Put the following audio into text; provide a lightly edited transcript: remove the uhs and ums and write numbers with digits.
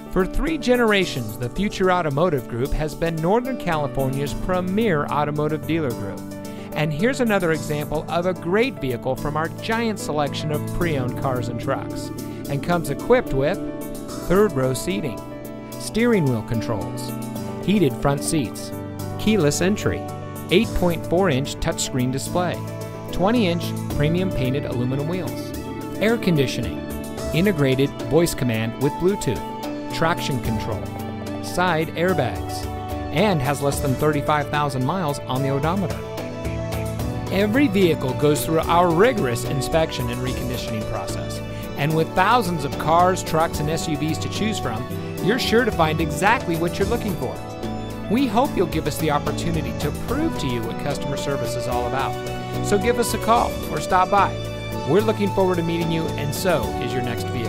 For 3 generations, the Future Automotive Group has been Northern California's premier automotive dealer group. And here's another example of a great vehicle from our giant selection of pre-owned cars and trucks. And comes equipped with 3rd row seating, steering wheel controls, heated front seats, keyless entry, 8.4-inch touchscreen display, 20-inch premium painted aluminum wheels, air conditioning, integrated voice command with Bluetooth, traction control, side airbags, and has less than 35,000 miles on the odometer. Every vehicle goes through our rigorous inspection and reconditioning process, and with thousands of cars, trucks, and SUVs to choose from, you're sure to find exactly what you're looking for. We hope you'll give us the opportunity to prove to you what customer service is all about. So give us a call or stop by. We're looking forward to meeting you, and so is your next vehicle.